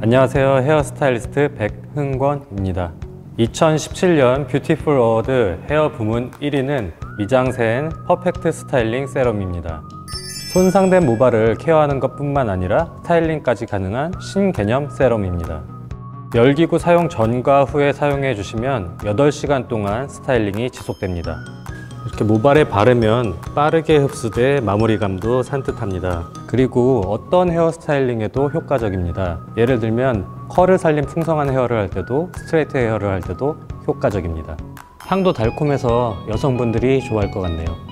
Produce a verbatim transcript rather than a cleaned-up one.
안녕하세요. 헤어스타일리스트 백흥권입니다. 이천십칠 년 뷰티풀 어워드 헤어 부문 일 위는 미장센 퍼펙트 스타일링 세럼입니다. 손상된 모발을 케어하는 것 뿐만 아니라 스타일링까지 가능한 신개념 세럼입니다. 열기구 사용 전과 후에 사용해 주시면 여덟 시간 동안 스타일링이 지속됩니다. 이렇게 모발에 바르면 빠르게 흡수돼 마무리감도 산뜻합니다. 그리고 어떤 헤어 스타일링에도 효과적입니다. 예를 들면 컬을 살린 풍성한 헤어를 할 때도 스트레이트 헤어를 할 때도 효과적입니다. 향도 달콤해서 여성분들이 좋아할 것 같네요.